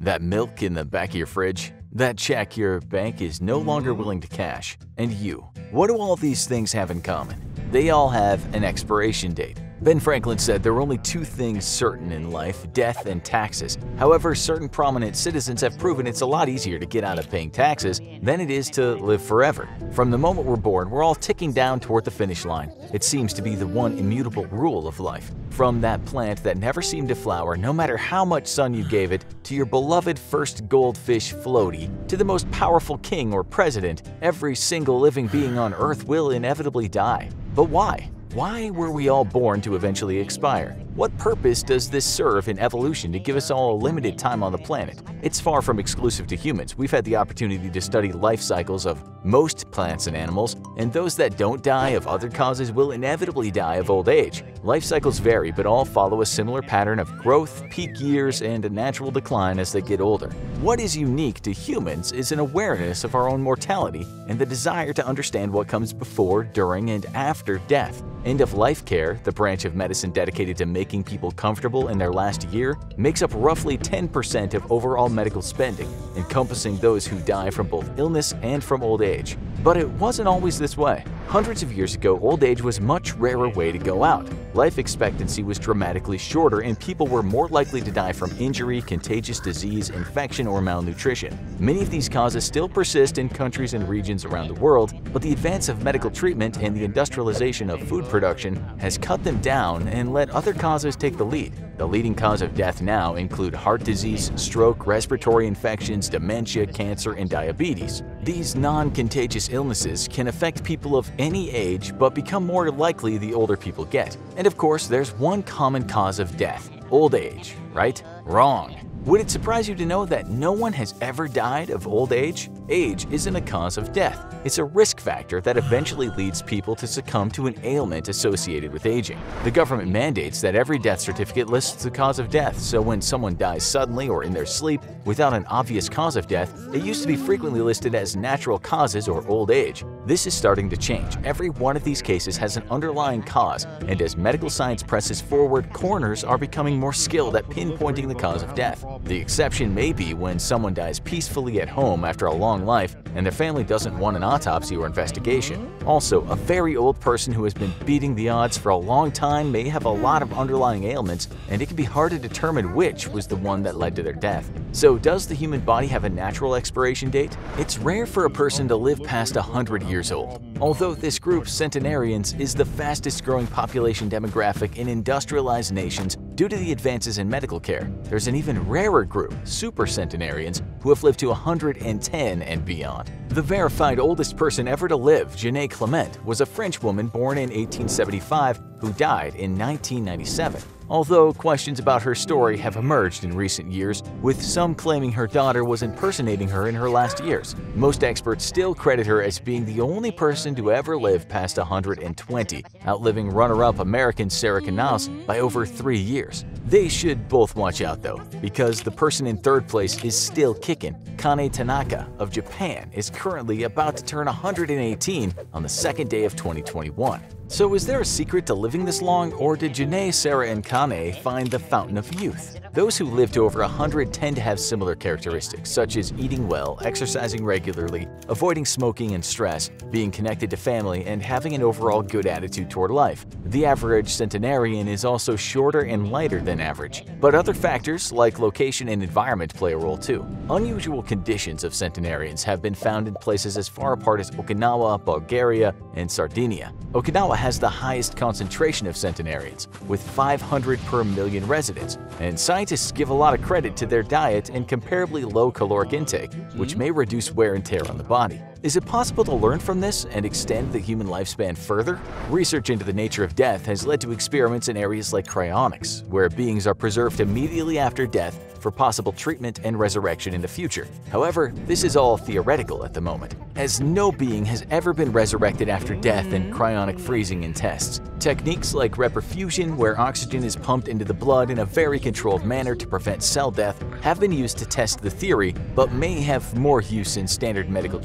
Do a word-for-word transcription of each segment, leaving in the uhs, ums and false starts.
That milk in the back of your fridge? That check your bank is no longer willing to cash? And you? What do all these things have in common? They all have an expiration date. Ben Franklin said there were only two things certain in life, death and taxes. However, certain prominent citizens have proven it's a lot easier to get out of paying taxes than it is to live forever. From the moment we're born, we're all ticking down toward the finish line. It seems to be the one immutable rule of life. From that plant that never seemed to flower no matter how much sun you gave it, to your beloved first goldfish floaty, to the most powerful king or president, every single living being on Earth will inevitably die. But why? Why were we all born to eventually expire? What purpose does this serve in evolution to give us all a limited time on the planet? It's far from exclusive to humans. We've had the opportunity to study life cycles of most plants and animals, and those that don't die of other causes will inevitably die of old age. Life cycles vary, but all follow a similar pattern of growth, peak years, and a natural decline as they get older. What is unique to humans is an awareness of our own mortality and the desire to understand what comes before, during, and after death. End-of-life care, the branch of medicine dedicated to making people comfortable in their last year, makes up roughly ten percent of overall medical spending, encompassing those who die from both illness and from old age. But it wasn't always this way. Hundreds of years ago, old age was a much rarer way to go out. Life expectancy was dramatically shorter and people were more likely to die from injury, contagious disease, infection, or malnutrition. Many of these causes still persist in countries and regions around the world, but the advance of medical treatment and the industrialization of food production has cut them down and let other causes take the lead. The leading cause of death now include heart disease, stroke, respiratory infections, dementia, cancer, and diabetes. These non-contagious illnesses can affect people of any age but become more likely the older people get. And of course, there's one common cause of death: old age, right? Wrong. Would it surprise you to know that no one has ever died of old age? Age isn't a cause of death. It's a risk factor that eventually leads people to succumb to an ailment associated with aging. The government mandates that every death certificate lists the cause of death, so when someone dies suddenly or in their sleep without an obvious cause of death, it used to be frequently listed as natural causes or old age. This is starting to change. Every one of these cases has an underlying cause, and as medical science presses forward, coroners are becoming more skilled at pinpointing the cause of death. The exception may be when someone dies peacefully at home after a long life and their family doesn't want an autopsy or investigation. Also, a very old person who has been beating the odds for a long time may have a lot of underlying ailments, and it can be hard to determine which was the one that led to their death. So does the human body have a natural expiration date? It's rare for a person to live past one hundred years old. Although this group, centenarians, is the fastest growing population demographic in industrialized nations due to the advances in medical care, there's an even rarer group, supercentenarians, who have lived to one hundred ten and beyond. The verified oldest person ever to live, Genet Clement, was a French woman born in eighteen seventy-five who died in nineteen ninety-seven. Although questions about her story have emerged in recent years, with some claiming her daughter was impersonating her in her last years. Most experts still credit her as being the only person to ever live past one hundred twenty, outliving runner-up American Sarah Canals by over three years. They should both watch out though, because the person in third place is still kicking. Kane Tanaka of Japan is currently about to turn one hundred eighteen on the second day of twenty twenty-one. So is there a secret to living this long, or did Genet, Sarah, and Kane find the fountain of youth? Those who live to over one hundred tend to have similar characteristics, such as eating well, exercising regularly, avoiding smoking and stress, being connected to family, and having an overall good attitude toward life. The average centenarian is also shorter and lighter than average. But other factors, like location and environment, play a role too. Unusual conditions of centenarians have been found in places as far apart as Okinawa, Bulgaria, and Sardinia. Okinawa has the highest concentration of centenarians, with five hundred per million residents, and scientists give a lot of credit to their diet and comparably low caloric intake, which may reduce wear and tear on the body. Is it possible to learn from this and extend the human lifespan further? Research into the nature of death has led to experiments in areas like cryonics, where beings are preserved immediately after death for possible treatment and resurrection in the future. However, this is all theoretical at the moment, as no being has ever been resurrected after death in cryonic freezing in tests. Techniques like reperfusion, where oxygen is pumped into the blood in a very controlled manner to prevent cell death, have been used to test the theory, but may have more use in standard medical treatment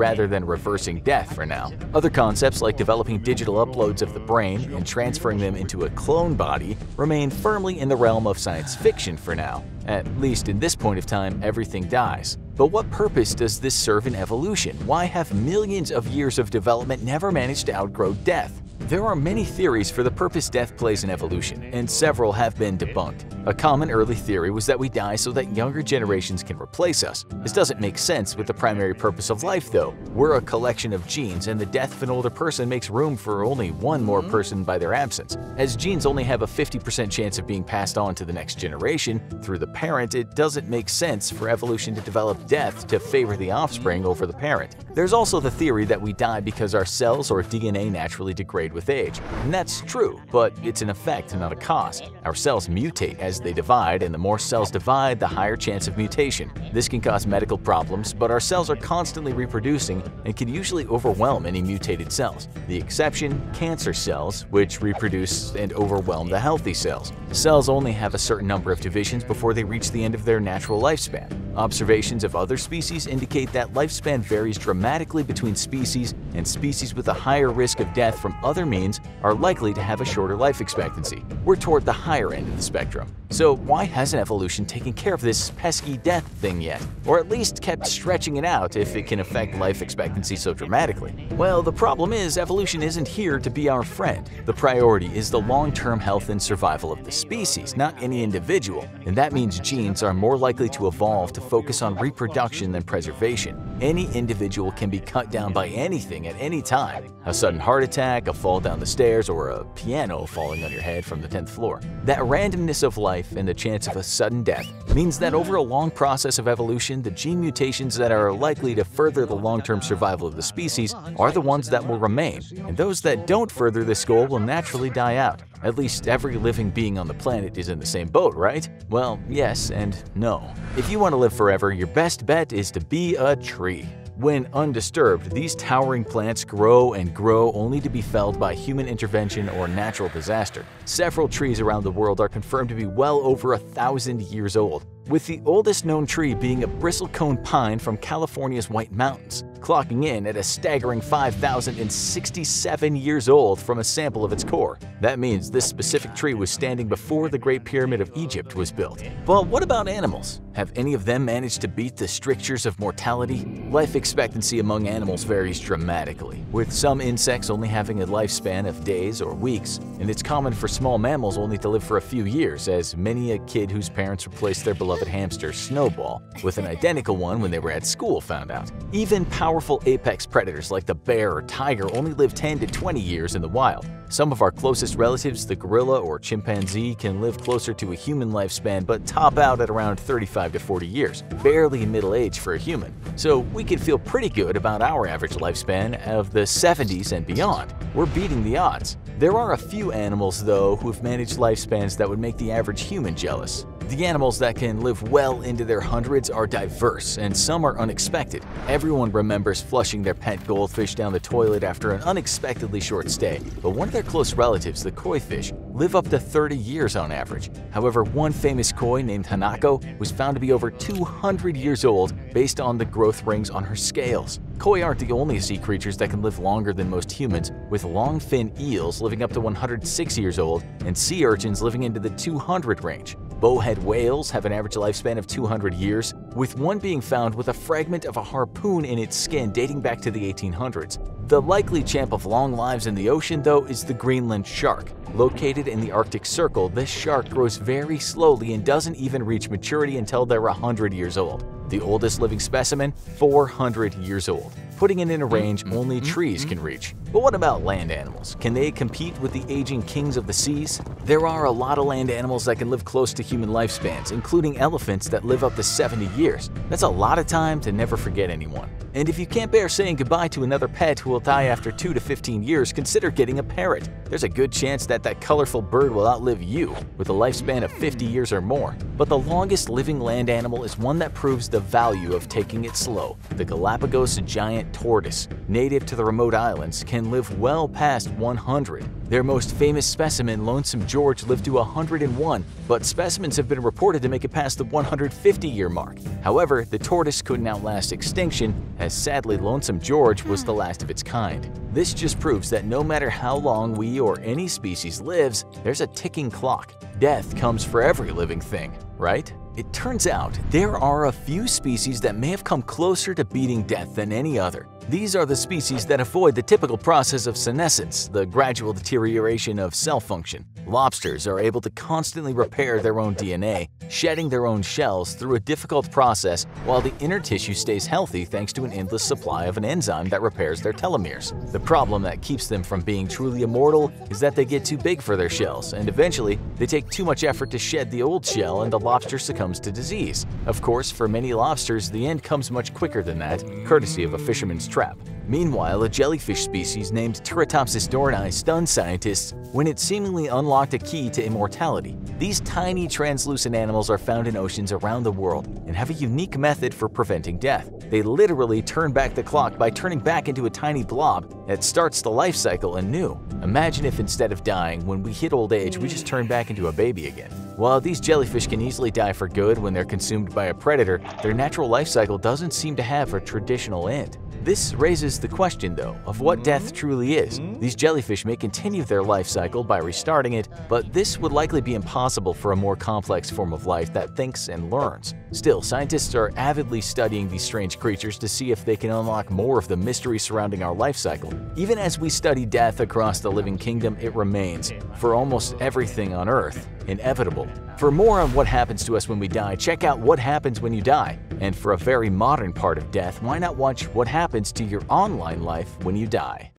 rather than reversing death for now. Other concepts like developing digital uploads of the brain and transferring them into a clone body remain firmly in the realm of science fiction for now. At least in this point of time, everything dies. But what purpose does this serve in evolution? Why have millions of years of development never managed to outgrow death? There are many theories for the purpose death plays in evolution, and several have been debunked. A common early theory was that we die so that younger generations can replace us. This doesn't make sense with the primary purpose of life, though. We're a collection of genes, and the death of an older person makes room for only one more person by their absence. As genes only have a fifty percent chance of being passed on to the next generation through the parent, it doesn't make sense for evolution to develop death to favor the offspring over the parent. There's also the theory that we die because our cells or D N A naturally degrade with age. And that's true, but it's an effect, not a cause. Our cells mutate as they divide, and the more cells divide, the higher chance of mutation. This can cause medical problems, but our cells are constantly reproducing and can usually overwhelm any mutated cells. The exception, cancer cells, which reproduce and overwhelm the healthy cells. Cells only have a certain number of divisions before they reach the end of their natural lifespan. Observations of other species indicate that lifespan varies dramatically between species, and species with a higher risk of death from other means are likely to have a shorter life expectancy. We're toward the higher end of the spectrum. So why hasn't evolution taken care of this pesky death thing yet? Or at least kept stretching it out if it can affect life expectancy so dramatically? Well, the problem is evolution isn't here to be our friend. The priority is the long-term health and survival of the species, not any individual. And that means genes are more likely to evolve to focus on reproduction than preservation. Any individual can be cut down by anything at any time. A sudden heart attack, a fall down the stairs, or a piano falling on your head from the tenth floor. That randomness of life and the chance of a sudden death means that over a long process of evolution, the gene mutations that are likely to further the long-term survival of the species are the ones that will remain, and those that don't further this goal will naturally die out. At least every living being on the planet is in the same boat, right? Well, yes and no. If you want to live forever, your best bet is to be a tree. When undisturbed, these towering plants grow and grow only to be felled by human intervention or natural disaster. Several trees around the world are confirmed to be well over a thousand years old, with the oldest known tree being a bristlecone pine from California's White Mountains, clocking in at a staggering five thousand sixty-seven years old from a sample of its core. That means this specific tree was standing before the Great Pyramid of Egypt was built. But what about animals? Have any of them managed to beat the strictures of mortality? Life expectancy among animals varies dramatically, with some insects only having a lifespan of days or weeks, and it's common for small mammals only to live for a few years, as many a kid whose parents replaced their beloved hamster Snowball with an identical one when they were at school found out. Even powerful apex predators like the bear or tiger only live ten to twenty years in the wild. Some of our closest relatives, the gorilla or chimpanzee, can live closer to a human lifespan but top out at around thirty-five to forty years, barely middle age for a human. So we can feel pretty good about our average lifespan of the seventies and beyond. We're beating the odds. There are a few animals, though, who've managed lifespans that would make the average human jealous. The animals that can live well into their hundreds are diverse, and some are unexpected. Everyone remembers flushing their pet goldfish down the toilet after an unexpectedly short stay, but one of their close relatives, the koi fish, live up to thirty years on average. However, one famous koi named Hanako was found to be over two hundred years old based on the growth rings on her scales. Koi aren't the only sea creatures that can live longer than most humans, with long-fin eels living up to one hundred six years old and sea urchins living into the two hundred range. Bowhead whales have an average lifespan of two hundred years, with one being found with a fragment of a harpoon in its skin dating back to the eighteen hundreds. The likely champ of long lives in the ocean, though, is the Greenland shark. Located in the Arctic Circle, this shark grows very slowly and doesn't even reach maturity until they're one hundred years old. The oldest living specimen, four hundred years old, putting it in a range only trees can reach. But what about land animals? Can they compete with the aging kings of the seas? There are a lot of land animals that can live close to human lifespans, including elephants that live up to seventy years. That's a lot of time to never forget anyone. And if you can't bear saying goodbye to another pet who will die after two to fifteen years, consider getting a parrot. There's a good chance that that colorful bird will outlive you, with a lifespan of fifty years or more. But the longest living land animal is one that proves the value of taking it slow. The Galapagos giant tortoise, native to the remote islands, can live well past one hundred. Their most famous specimen, Lonesome George, lived to one hundred and one, but specimens have been reported to make it past the one hundred fifty year mark. However, the tortoise couldn't outlast extinction, as sadly Lonesome George was the last of its kind. This just proves that no matter how long we or any species lives, there's a ticking clock. Death comes for every living thing, right? It turns out there are a few species that may have come closer to beating death than any other. These are the species that avoid the typical process of senescence, the gradual deterioration of cell function. Lobsters are able to constantly repair their own D N A, shedding their own shells through a difficult process, while the inner tissue stays healthy thanks to an endless supply of an enzyme that repairs their telomeres. The problem that keeps them from being truly immortal is that they get too big for their shells, and eventually they take too much effort to shed the old shell and the lobster succumbs to disease. Of course, for many lobsters, the end comes much quicker than that, courtesy of a fisherman's trap. Meanwhile, a jellyfish species named Turritopsis dohrnii stunned scientists when it seemingly unlocked a key to immortality. These tiny translucent animals are found in oceans around the world and have a unique method for preventing death. They literally turn back the clock by turning back into a tiny blob that starts the life cycle anew. Imagine if instead of dying, when we hit old age, we just turn back into a baby again. While these jellyfish can easily die for good when they're consumed by a predator, their natural life cycle doesn't seem to have a traditional end. This raises the question, though, of what death truly is. These jellyfish may continue their life cycle by restarting it, but this would likely be impossible for a more complex form of life that thinks and learns. Still, scientists are avidly studying these strange creatures to see if they can unlock more of the mystery surrounding our life cycle. Even as we study death across the living kingdom, it remains, for almost everything on Earth, inevitable. For more on what happens to us when we die, check out What Happens When You Die. And for a very modern part of death, why not watch What Happens to Your Online Life When You Die?